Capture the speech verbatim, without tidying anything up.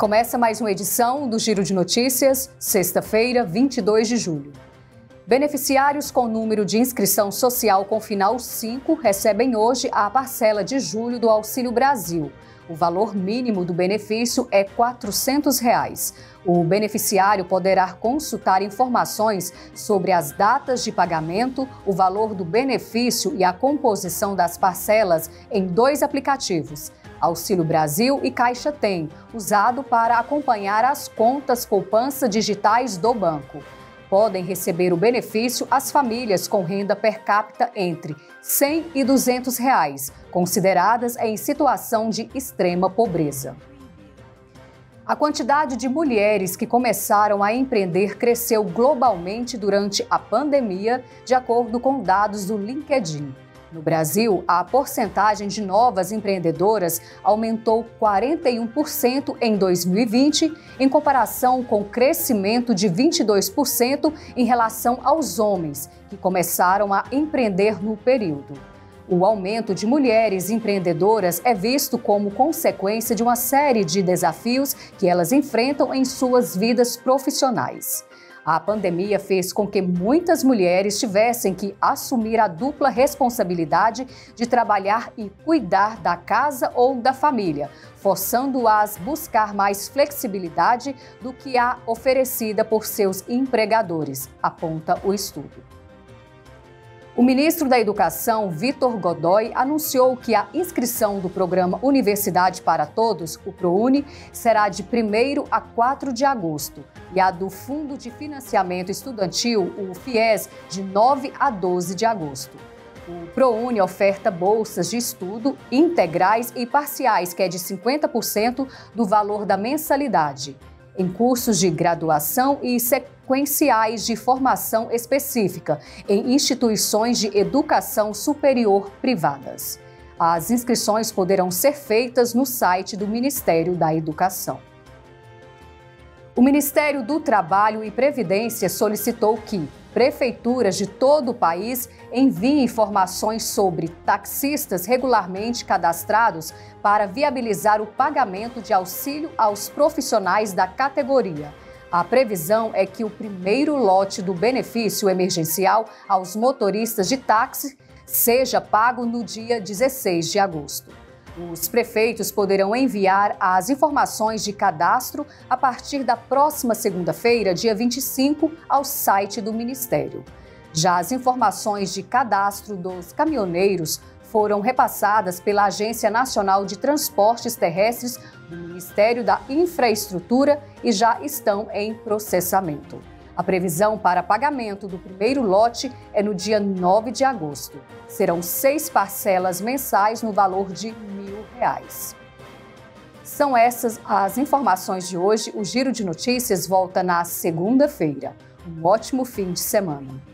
Começa mais uma edição do Giro de Notícias, sexta-feira, vinte e dois de julho. Beneficiários com número de inscrição social com final cinco recebem hoje a parcela de julho do Auxílio Brasil. O valor mínimo do benefício é quatrocentos reais. O beneficiário poderá consultar informações sobre as datas de pagamento, o valor do benefício e a composição das parcelas em dois aplicativos, Auxílio Brasil e Caixa Tem, usado para acompanhar as contas poupança digitais do banco. Podem receber o benefício as famílias com renda per capita entre cem e duzentos reais, consideradas em situação de extrema pobreza. A quantidade de mulheres que começaram a empreender cresceu globalmente durante a pandemia, de acordo com dados do LinkedIn. No Brasil, a porcentagem de novas empreendedoras aumentou quarenta e um por cento em dois mil e vinte, em comparação com o crescimento de vinte e dois por cento em relação aos homens, que começaram a empreender no período. O aumento de mulheres empreendedoras é visto como consequência de uma série de desafios que elas enfrentam em suas vidas profissionais. A pandemia fez com que muitas mulheres tivessem que assumir a dupla responsabilidade de trabalhar e cuidar da casa ou da família, forçando-as a buscar mais flexibilidade do que a oferecida por seus empregadores, aponta o estudo. O ministro da Educação, Vitor Godoy, anunciou que a inscrição do programa Universidade para Todos, o ProUni, será de primeiro a quatro de agosto e a do Fundo de Financiamento Estudantil, o FIES, de nove a doze de agosto. O ProUni oferta bolsas de estudo integrais e parciais, que é de cinquenta por cento do valor da mensalidade, em cursos de graduação e sequenciais de formação específica em instituições de educação superior privadas. As inscrições poderão ser feitas no site do Ministério da Educação. O Ministério do Trabalho e Previdência solicitou que prefeituras de todo o país enviem informações sobre taxistas regularmente cadastrados para viabilizar o pagamento de auxílio aos profissionais da categoria. A previsão é que o primeiro lote do benefício emergencial aos motoristas de táxi seja pago no dia dezesseis de agosto. Os prefeitos poderão enviar as informações de cadastro a partir da próxima segunda-feira, dia vinte e cinco, ao site do Ministério. Já as informações de cadastro dos caminhoneiros foram repassadas pela Agência Nacional de Transportes Terrestres do Ministério da Infraestrutura e já estão em processamento. A previsão para pagamento do primeiro lote é no dia nove de agosto. Serão seis parcelas mensais no valor de mil reais. São essas as informações de hoje. O Giro de Notícias volta na segunda-feira. Um ótimo fim de semana.